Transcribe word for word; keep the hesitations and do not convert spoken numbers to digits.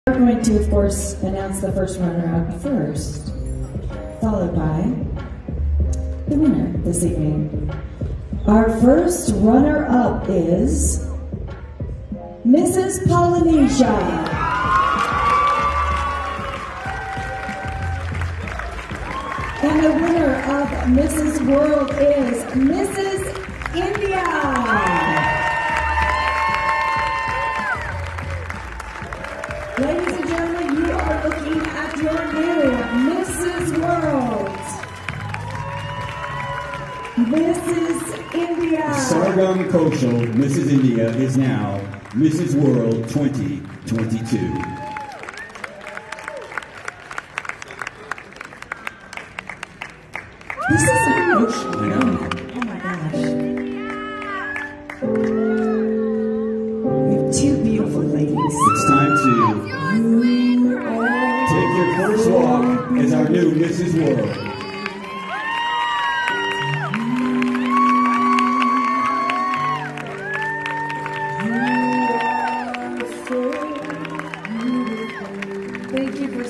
We're going to, of course, announce the first runner-up first, followed by the winner this evening. Our first runner-up is Missus Polynesia. And the winner of Missus World is Missus India. Ladies and gentlemen, you are looking at your new Missus World. Missus India. Sargam Koushal, Missus India, is now Missus World twenty twenty-two. This is emotional. I know. Oh my gosh. We have two beautiful ladies. It's time to take your first walk as our new Missus World. Thank you for